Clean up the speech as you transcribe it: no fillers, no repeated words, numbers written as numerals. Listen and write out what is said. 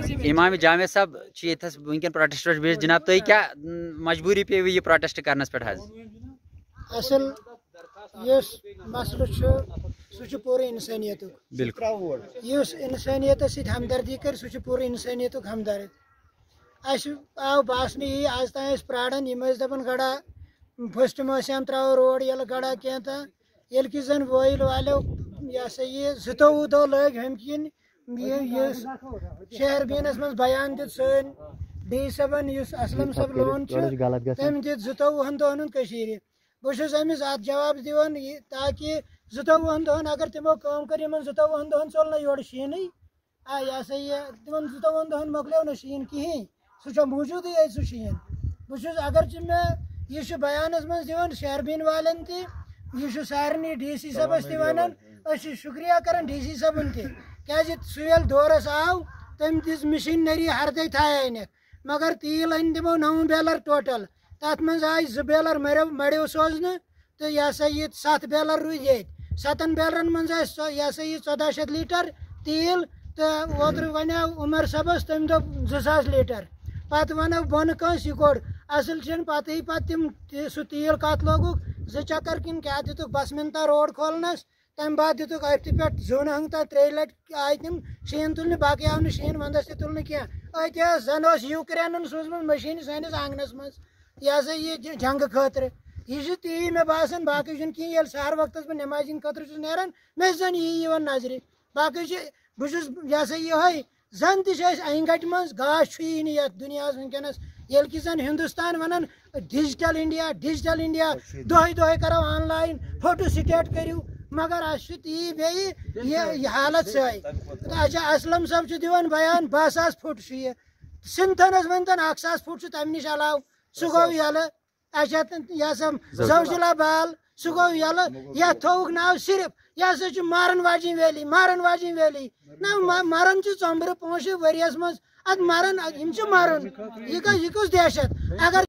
इमाम जामिया साहब वनकन प्रोटेस्ट पे बेस जनाब तुम क्या मजबूरी पे ये प्रोटेस्ट करनस पे असल मसल सह पूरे इंसानियत इंसानियत हमदर्दी कर सह पूरे इंसानियत हमदर्द आव बासन यही आज तान प्राड़न दपान गड़ा फस्ट मसम त्रो रोड ये गड़ा क्या ये कि जन वोल वालो यह सा ये 27 दह लग हम किन शहर बीनस मज बयान दित सन डी सबन असलम सब लोन तम दित 27 दहन बहुत अमिस अत जवाब दिवान ताकि 27 दहन अगर तमो कम कर 27 दहन चल ना योर शीन यह सा ये तम 27 दहन मोकलो ना शीन कहें सह मौजूद सह शीन बहुत अगर मे यह बयानस मज दिवान शहरबीन वालन तह सारे DC सबस वन शुक्रिया कर DC सबन क्या सुल दौरस आव तम दिस मशीनरी हरदे थान मगर तील अन तमो 9 बेलर टोटल तथ मज आय 2 बेलर मड़ो सोजन तो यह सा ये 7 बेलर रूद ये 7 बेलरन मज यह सा ये 1400 लीटर तील तो ओतर वन उमर सबस तम दो 2000 लीटर पत वन बोन कंस यह कोड़ असल पत तम सह तील कत लोगुक 2 चक्कर किन क्या दितुक बस मिनता रोड खोलनस तम बाद दितुक अत पे जोन हंगता 3 लट आय तम शीन तुलने बाकी आव शीन वंदस तुलने क्या अत जन यूक्रेन सोजम मशीन सानिस आंगनस मज यह सा ये जंग खतर यह ती मे बासान बाकी कहें ये सहर वक्त बह नमाज खतर नान मे जन यही नजर बाकी बहुत यह सा ये जन तंगट मज गाश ये दुनिया वनकस ये कि जन हिंदुस्तान वन डिजिटल इंडिया दह करो ऑनलाइन फोटो स्टेट करू मगर ती बे हालत सही अच्छा असलम सब दिवान बयान 10,000 फुट ये सिंथनस वन 1,000 फुट तम नश अलाव सह गो यल अच्छा यह सा जौजिला बाल सह गो यल यह थोक नाव सिर्फ यह सा मारन वाजिन वैली ना मरन 4 पोश वरियस मज अत मरन मरन यह कस दहशत अगर